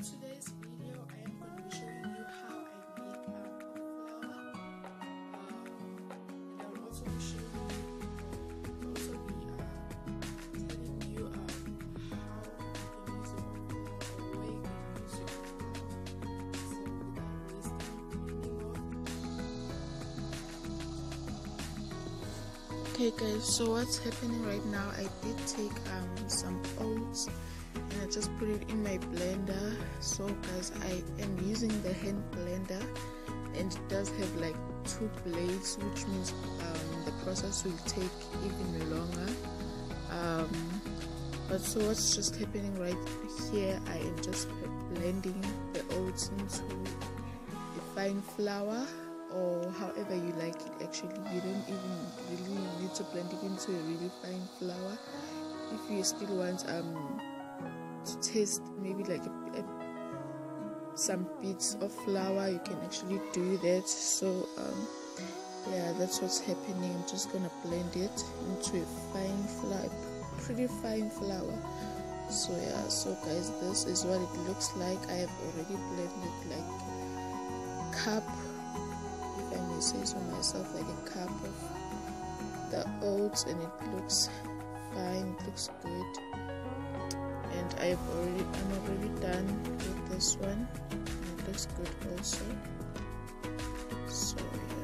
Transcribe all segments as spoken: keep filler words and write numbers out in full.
today's video, I am going to be showing you how I make um, a flower, um, and I will also be showing you, also be uh, telling you um, how you can use your flower or where you can use your flower. So without wasting any more. Okay guys, so what's happening right now, I did take um, some oats and I just put it in my blender. So guys, I am using the hand blender and it does have like two blades, which means um, the process will take even longer. Um, but so what's just happening right here, I am just blending the oats into a fine flour, or however you like it. Actually, you don't even really need to blend it into a really fine flour. If you still want um to taste maybe like a, a, some bits of flour, you can actually do that. So um yeah, that's what's happening. I'm just gonna blend it into a fine flour, pretty fine flour. So yeah, so guys, this is what it looks like. I have already blended like cup, if I may say so myself, like a cup of the oats, and it looks fine, it looks good. And I've already I'm already done with this one, and it looks good also. So yeah.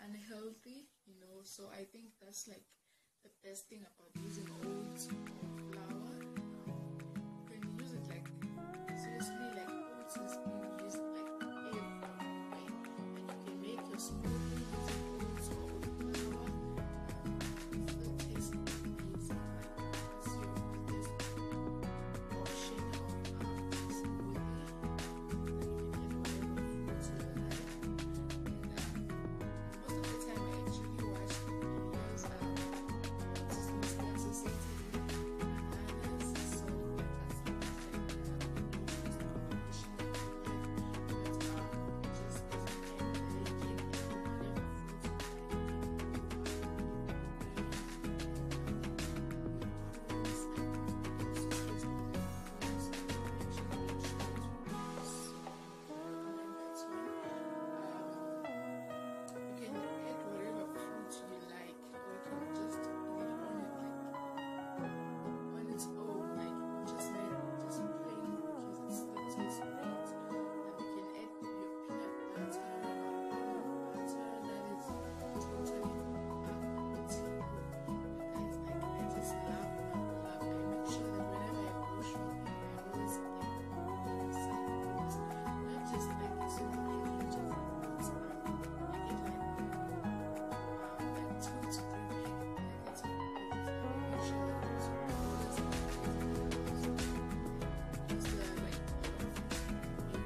unhealthy, you know. So I think that's like the best thing about using oats or flour. Um, you can use it like seriously, like oats is being used like everywhere, right? And you can make your smoothie using oats or oat flour. Um, it still tastes amazing. Like it's your this portion of um, smoothie. Then you can add whatever fruits you like. And um, most of the time I actually watch the videos. Um, oats is mostly associated with bananas, so that's like the most combination that you like. But um, it just doesn't end there. You can add whatever fruits you like. You can add um, prunes. I also taste with like prunes. I actually make sure it's prunes, so I recommend that one. Um, you can add whatever fruits you like, or you can just eat it on it like on its own, like just make just plain because it still tastes great. Um, you can add your peanut butter or almond butter. That is totally up to you. You guys, like I just love, love, love. I make sure that whenever I go shopping, I always get some oats. Not just like a small package of oats. Um, I get like um, like two to three packets of oats. I make sure that those oats are because they're like a lot of milk.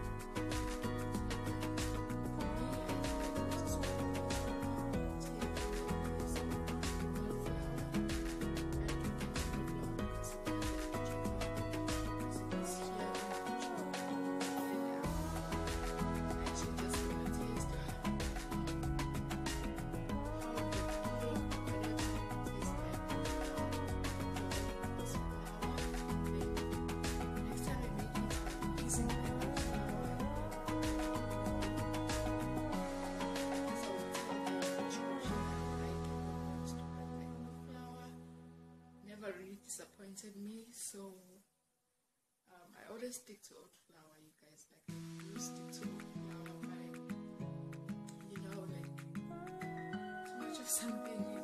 For me, I think that oats is one of the um, take is whole flour. I don't get the regular because it has the extra carbohydrates as it is here in control. And um, I actually just want to taste um, how the cake or whatever tastes like without this flour. Then next time I make it, I'll be using the whole flour. So I will tell them which option I like when it comes to that. Like whole flour never really disappointed me, so um, I always stick to oat flour, you guys. Like I do stick to oat flour, but I, you know, like too much of something